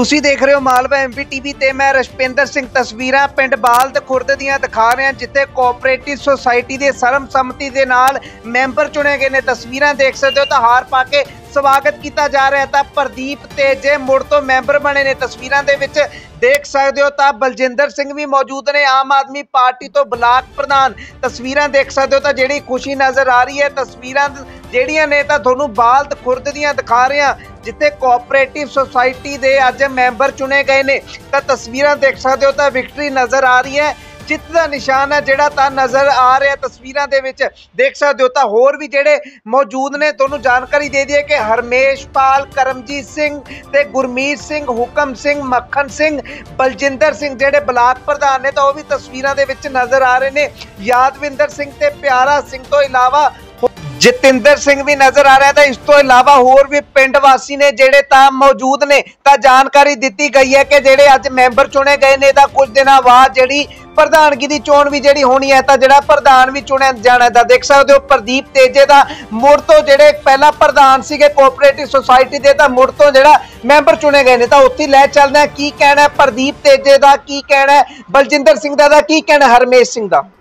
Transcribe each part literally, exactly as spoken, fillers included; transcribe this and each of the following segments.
ਤੁਸੀਂ ਦੇਖ ਰਹੇ ਹੋ ਮਾਲਵਾ ਐਮ ਪੀ ਟੀਵੀ ਤੇ मैं रशपिंदर सिंह। तस्वीरां पिंड बालद खुर्द दियां दिखा रहे हैं जिथे कोऑपरेटिव सोसाइटी के सर्वसम्मति के नाल मैंबर चुने गए ने। तस्वीरां देख सकते हो तो हार पा के स्वागत किया जा रहा है। तो प्रदीप तेजे मुड़ तो मैंबर बने ने। तस्वीरां दे विच देख सकते हो तो बलजिंदर सिंह भी मौजूद ने, आम आदमी पार्टी तो ब्लाक प्रधान। तस्वीरां देख सकते हो तो जिहड़ी खुशी नज़र आ रही है। तस्वीरां जिहड़ियां ने तां तुहानूं बालद खुर्द दियां दिखा रहे हैं जिथे कोऑपरेटिव सोसाइटी के अज मैंबर चुने गए ने। तो तस्वीरां देख सकते हो तो विक्टरी नज़र आ रही है, जित का निशान है जिहड़ा तां नज़र आ रहा है। तस्वीरां दे विच देख सकते हो तो होर भी जिहड़े मौजूद ने तुहानूं जानकारी दे दी है कि हरमेश पाल, करमजीत सिंह ते गुरमीत सिंह, हुकम सिंह, मक्खन सिंह, बलजिंदर सिंह जिहड़े ब्लाक प्रधान ने तो वह भी तस्वीरां दे विच नज़र आ रहे हैं। यादविंदर सिंह ते प्यारा सिंह तो इलावा जतिंदर सिंह भी नज़र आ रहा है। तो इस तो इलावा होर भी पिंड वासी ने जिहड़े तां मौजूद ने। तो जानकारी दी गई है कि जिहड़े अज मैंबर चुने गए ने तां कुछ दिनों बाद जिहड़ी प्रधानगी की चोण भी जिहड़ी होनी है तो जिहड़ा प्रधान भी चुनिया जाना है। देख सकते हो प्रदीप तेजे दा मुड़ तो जिहड़े पहला प्रधान सीगे कोऑपरेटिव सोसाइटी दे तां मुड़ तो जिहड़ा मैंबर चुने गए ने। तो उत्थे लै चलदे की कहना है प्रदीप तेजे दा, की कहना है बलजिंदर सिंह दा, की कहना है हरमेश सिंह दा।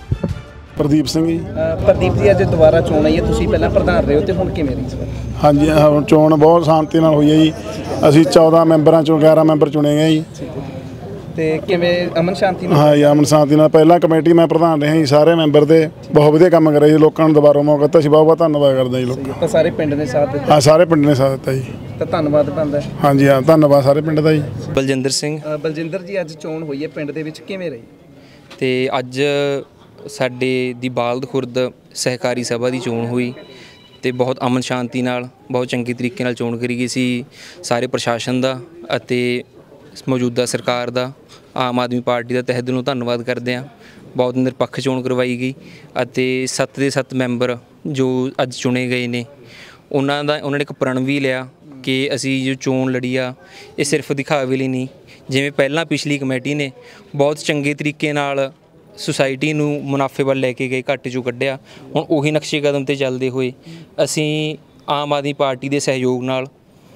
प्रदीप सिंह जी। प्रदीप जी अज दोबारा चोण आई है, तुसीं पहलां प्रधान रहे हो तो हुण किवें रही सर? हाँ जी, चोण बहुत शांति नाल हुई है जी। असीं चौदह मैंबरां चों ग्यारह मैंबर चुने गए जी। ते किवें अमन शांति नाल? हाँ जी, अमन शांति नाल। पहला कमेटी मैं प्रधान रहा जी, सारे मैंबर दे बहुत वधिया काम करे जी। लोकां नूं दोबारा मौका दित्ता, असीं बहुत बहुत धन्नवाद करदे जी लोकां। तो सारे पिंड ने साथ दित्ता? हाँ, सारे पिंड ने साथ दित्ता जी। तो धन्नवाद बनदा है। हाँ जी, हाँ धन्नवाद सारे पिंड दा जी। बलजिंदर सिंह। बलजिंदर जी अज चोण हुई है पिंड दे विच, किवें रही? ते अज ਸਾਡੇ ਦੀ ਬਾਲਦ ਖੁਰਦ ਸਹਿਕਾਰੀ ਸਭਾ ਦੀ ਚੋਣ ਹੋਈ ਤੇ ਬਹੁਤ ਅਮਨ ਸ਼ਾਂਤੀ ਨਾਲ ਬਹੁਤ ਚੰਗੇ ਤਰੀਕੇ ਨਾਲ ਚੋਣ ਕਰੀ ਗਈ ਸੀ। ਸਾਰੇ ਪ੍ਰਸ਼ਾਸਨ ਦਾ ਅਤੇ ਮੌਜੂਦਾ ਸਰਕਾਰ ਦਾ, ਆਮ ਆਦਮੀ ਪਾਰਟੀ ਦਾ ਤਹਿ ਦਿਲੋਂ ਧੰਨਵਾਦ ਕਰਦੇ ਹਾਂ। ਬਹੁਤ ਨਿਰਪੱਖ ਚੋਣ ਕਰਵਾਈ ਗਈ ਅਤੇ ਸੱਤ ਦੇ ਸੱਤ ਮੈਂਬਰ ਜੋ ਅੱਜ ਚੁਣੇ ਗਏ ਨੇ ਉਹਨਾਂ ਦਾ ਉਹਨਾਂ ਨੇ ਇੱਕ ਪ੍ਰਣ ਵੀ ਲਿਆ ਕਿ ਅਸੀਂ ਜੋ ਚੋਣ ਲੜੀ ਆ ਇਹ ਸਿਰਫ ਦਿਖਾਵੇ ਲਈ ਨਹੀਂ। ਜਿਵੇਂ ਪਹਿਲਾਂ ਪਿਛਲੀ ਕਮੇਟੀ ਨੇ ਬਹੁਤ ਚੰਗੇ ਤਰੀਕੇ ਨਾਲ ਸੁਸਾਇਟੀ ਨੂੰ ਮੁਨਾਫੇ ਵੱਲ ਲੈ ਕੇ ਗਏ, ਘਾਟੇ 'ਚੋਂ ਕੱਢਿਆ, ਹੁਣ ਉਹੀ ਨਕਸ਼ੇ ਕਦਮ 'ਤੇ ਚੱਲਦੇ ਹੋਏ ਅਸੀਂ ਆਮ ਆਦਮੀ ਪਾਰਟੀ ਦੇ ਸਹਿਯੋਗ ਨਾਲ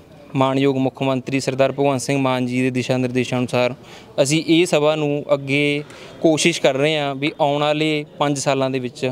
ਮਾਣਯੋਗ ਮੁੱਖ ਮੰਤਰੀ ਸਰਦਾਰ ਭਗਵੰਤ ਸਿੰਘ ਮਾਨ ਜੀ ਦੇ ਦਿਸ਼ਾ ਨਿਰਦੇਸ਼ਾਂ ਅਨੁਸਾਰ ਅਸੀਂ ਇਹ ਸਭਾ ਨੂੰ ਅੱਗੇ ਕੋਸ਼ਿਸ਼ ਕਰ ਰਹੇ ਹਾਂ ਵੀ ਆਉਣ ਵਾਲੇ ਪੰਜ ਸਾਲਾਂ ਦੇ ਵਿੱਚ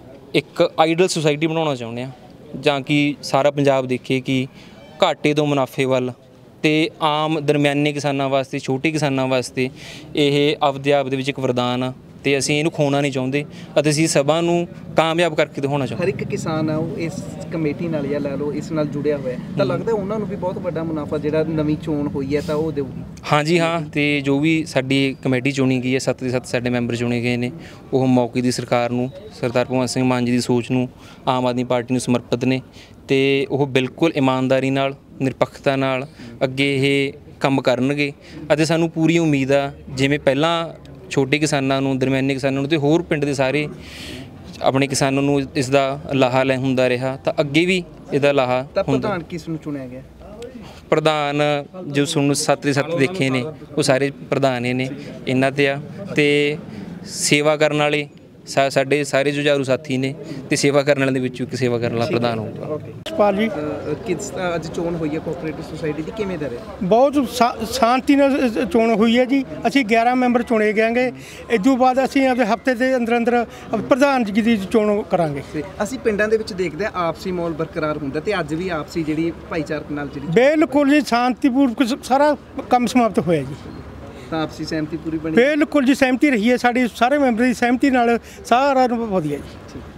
ਇੱਕ ਆਈਡਲ ਸੁਸਾਇਟੀ ਬਣਾਉਣਾ ਚਾਹੁੰਦੇ ਹਾਂ, ਜਾਂ ਕਿ ਸਾਰਾ ਪੰਜਾਬ ਦੇਖੇ ਕਿ ਘਾਟੇ ਤੋਂ ਮੁਨਾਫੇ ਵੱਲ ਤੇ ਆਮ ਦਰਮਿਆਨੇ ਕਿਸਾਨਾਂ ਵਾਸਤੇ, ਛੋਟੇ ਕਿਸਾਨਾਂ ਵਾਸਤੇ ਇਹ ਆਪਦੇ ਆਪ ਦੇ ਵਿੱਚ ਇੱਕ ਵਰਦਾਨ ਆ ਤੇ ਅਸੀਂ ਇਹਨੂੰ ਖੋਣਾ ਨਹੀਂ ਚਾਹੁੰਦੇ ਅਤੇ ਅਸੀਂ ਸਭਾ ਨੂੰ ਕਾਮਯਾਬ ਕਰਕੇ ਦਿਖਾਉਣਾ ਚਾਹੁੰਦੇ। ਹਰ ਇੱਕ ਕਿਸਾਨ ਆ ਉਹ ਇਸ ਕਮੇਟੀ ਨਾਲ ਜਾਂ ਲੈ ਲਓ ਇਸ ਨਾਲ ਜੁੜਿਆ ਹੋਇਆ ਤਾਂ ਲੱਗਦਾ ਉਹਨਾਂ ਨੂੰ ਵੀ ਬਹੁਤ ਵੱਡਾ ਮੁਨਾਫਾ ਜਿਹੜਾ ਨਵੀਂ ਚੋਣ ਹੋਈ ਹੈ ਤਾਂ ਉਹ ਦੇਊਗੀ। ਹਾਂਜੀ ਹਾਂ, ਤੇ ਜੋ ਵੀ ਸਾਡੀ ਕਮੇਟੀ ਚੁਣੀ ਗਈ ਹੈ, ਸੱਤ ਦੇ ਸੱਤ ਸਾਡੇ ਮੈਂਬਰ ਚੁਣੇ ਗਏ ਨੇ, ਉਹ ਮੌਕੇ ਦੀ ਸਰਕਾਰ ਨੂੰ, ਸਰਦਾਰ ਭਗਵੰਤ ਸਿੰਘ ਮਾਨ ਜੀ ਦੀ ਸੋਚ ਨੂੰ, ਆਮ ਆਦਮੀ ਪਾਰਟੀ ਨੂੰ ਸਮਰਪਿਤ ਨੇ ਤੇ ਉਹ ਬਿਲਕੁਲ ਇਮਾਨਦਾਰੀ ਨਾਲ, ਨਿਰਪੱਖਤਾ ਨਾਲ ਅੱਗੇ ਇਹ ਕੰਮ ਕਰਨਗੇ ਅਤੇ ਸਾਨੂੰ ਪੂਰੀ ਉਮੀਦ ਆ ਜਿਵੇਂ ਪਹਿਲਾਂ ਛੋਟੇ ਕਿਸਾਨਾਂ ਨੂੰ, ਦਰਮਿਆਨੇ ਕਿਸਾਨਾਂ ਨੂੰ ਤੇ ਹੋਰ ਪਿੰਡ ਦੇ ਸਾਰੇ ਆਪਣੇ ਕਿਸਾਨਾਂ ਨੂੰ ਇਸ ਦਾ ਲਾਹਾ ਲੈ ਹੁੰਦਾ ਰਿਹਾ ਤਾਂ ਅੱਗੇ ਵੀ ਇਹਦਾ ਲਾਹਾ। ਤਾਂ ਪ੍ਰਧਾਨ ਕਿਸ ਨੂੰ ਚੁਣਿਆ ਗਿਆ? ਪ੍ਰਧਾਨ ਜੋ ਸਾਨੂੰ ਸੱਤ ਦੇ ਸੱਤ ਦੇਖੇ ਨੇ ਉਹ ਸਾਰੇ ਪ੍ਰਧਾਨ ਹੀ ਨੇ ਇਹਨਾਂ 'ਤੇ ਆ ਤੇ ਸੇਵਾ ਕਰਨ ਵਾਲੇ ਸਾ ਸਾਡੇ ਸਾਰੇ ਜੁਝਾਰੂ ਸਾਥੀ ਨੇ ਤੇ ਸੇਵਾ ਕਰਨ ਵਾਲਿਆਂ ਦੇ ਵਿੱਚੋਂ ਇੱਕ ਸੇਵਾ ਕਰਨ ਵਾਲਾ ਪ੍ਰਧਾਨ ਹੋਊਗਾ। ਪਾਲ ਜੀ ਕਿਸ ਅੱਜ ਚੋਣ ਹੋਈ ਹੈ ਕੋਆਪਰੇਟਿਵ ਸੁਸਾਇਟੀ ਦੀ, ਕਿਵੇਂ ਦਾ ਰਿਹਾ? ਬਹੁਤ ਸ਼ਾਂਤੀ ਨਾਲ ਚੋਣ ਹੋਈ ਹੈ ਜੀ। ਅਸੀਂ ਗਿਆਰਾਂ ਮੈਂਬਰ ਚੁਣੇ ਗਏਗੇ। ਇਸ ਤੋਂ ਬਾਅਦ ਅਸੀਂ ਆਪਣੇ ਹਫ਼ਤੇ ਦੇ ਅੰਦਰ ਅੰਦਰ ਪ੍ਰਧਾਨ ਜੀ ਦੀ ਚੋਣ ਕਰਾਂਗੇ। ਅਸੀਂ ਪਿੰਡਾਂ ਦੇ ਵਿੱਚ ਦੇਖਦੇ ਹਾਂ ਆਪਸੀ ਮਾਹੌਲ ਬਰਕਰਾਰ ਹੁੰਦਾ ਤੇ ਅੱਜ ਵੀ ਆਪਸੀ ਜਿਹੜੀ ਭਾਈਚਾਰਕ ਨਾਲ ਜਿਹੜੀ ਬਿਲਕੁਲ ਜੀ ਸ਼ਾਂਤੀਪੂਰਵਕ ਸਾਰਾ ਕੰਮ ਸਮਾਪਤ ਹੋਇਆ ਜੀ। ਤਾਂ ਆਪਸੀ ਸਹਿਮਤੀ ਪੂਰੀ ਬਣੀ? ਬਿਲकुल जी, ਸਹਿਮਤੀ ਰਹੀ ਹੈ ਸਾਡੀ, ਸਾਰੇ ਮੈਂਬਰ ਦੀ ਸਹਿਮਤੀ ਨਾਲ ਸਾਰਾ ਵਧੀਆ ਜੀ।